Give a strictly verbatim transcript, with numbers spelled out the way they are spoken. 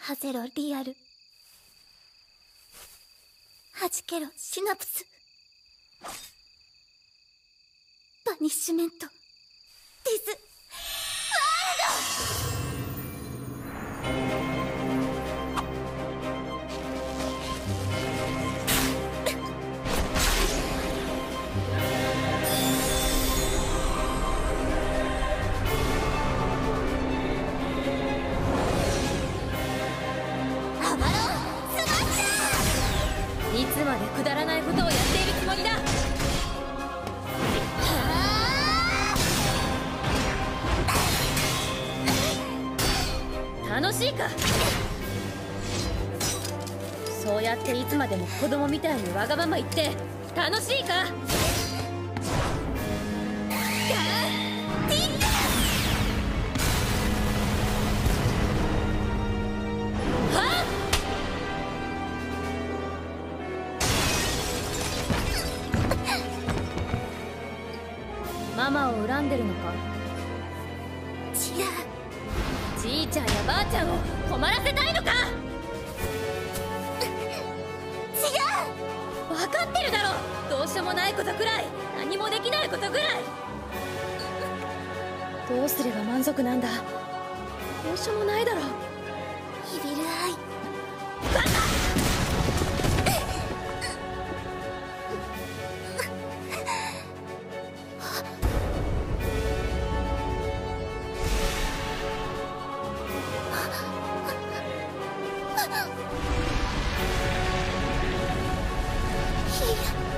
ハゼロリアル、はじけろシナプス、バニッシュメントディスワールド。 いつまでくだらないことをやっているつもりだ。楽しいか。そうやっていつまでも子供みたいにわがまま言って楽しいか。ママを恨んでるのか。 違う。 じいちゃんやばあちゃんを困らせたいのか。 違う。分かってるだろ。どうしようもないことくらい、何もできないことぐらい。どうすれば満足なんだ。どうしようもないだろ。 イビルアイ。 バカ。 ヒー